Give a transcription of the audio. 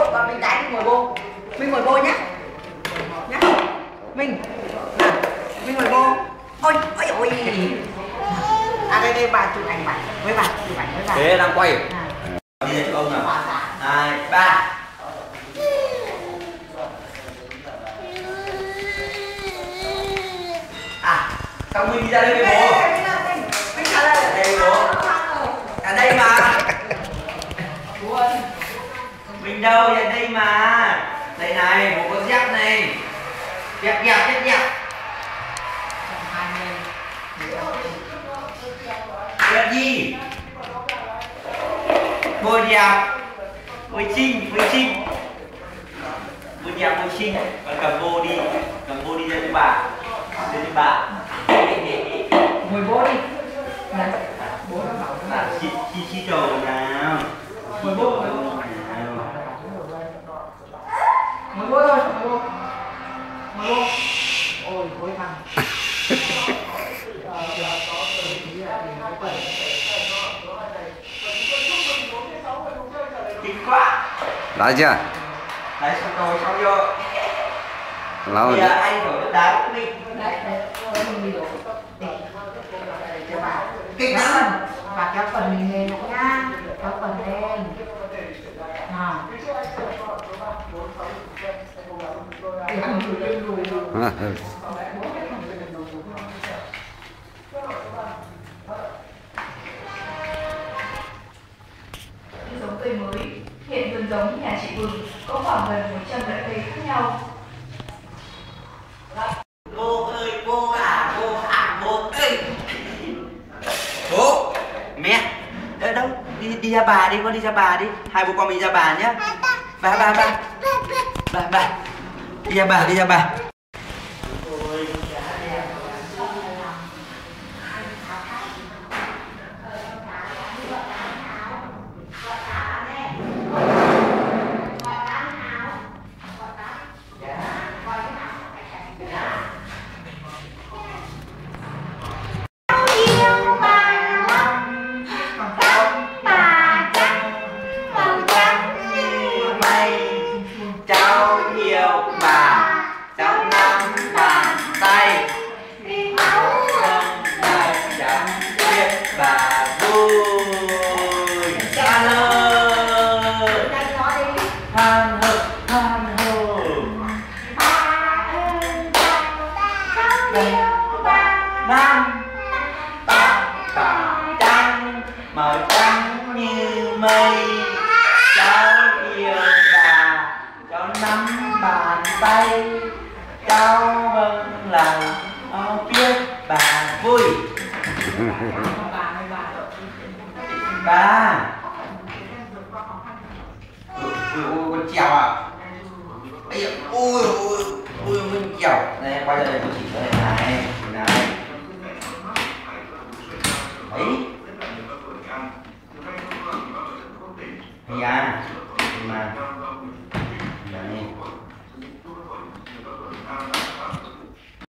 còn bên trái mình ngồi bô. Mình ngồi bô nhá. Nhá. Mình ngồi bô. Ôi ôi ôi. À đây bà chụp ảnh với bà. Thế đang quay. Bây giờ chụp ông nào. 2, 3. À, xong mình đi ra đây với bố. Mình trả lời. Đây bố. Ở đây mà. Mình đâu, ở đây mà. Đây này, bố có dép này. Dép. Dép gì? Bôi đẹp. Bôi trinh. Bôi đẹp, bôi trinh. Còn cầm bô đi ra cho bà. Ngồi bố đi. Bố nó bảo nó là Chi trầu nào. ngồi bố thôi. Ôi gối bằng. Kinh quá. Đã chưa? Đấy xong rồi xong vô. Lâu Bây giờ anh thổi đá của mình. Kinh lắm. Và kéo phần mình lên nữa nhá. Kéo phần lên. Nào. Giống cây mới. Hiện vườn giống nhà chị Vừng có khoảng gần 100 loại cây khác nhau. Bố ơi, bố ơi. Bố, mẹ. Ở đâu? Đi ra bà đi, con đi ra bà đi. Hai bố con mình ra bà nhá. Bà. Đi ra bà. Màu trắng như mây, cháu yêu bà, cháu nắm bàn tay, cháu vâng lòng, biết bà vui. Bà. Con trèo à? Ôi con trèo. Này quay ra đây tôi chỉ cho này. Đấy. Hay à. Mà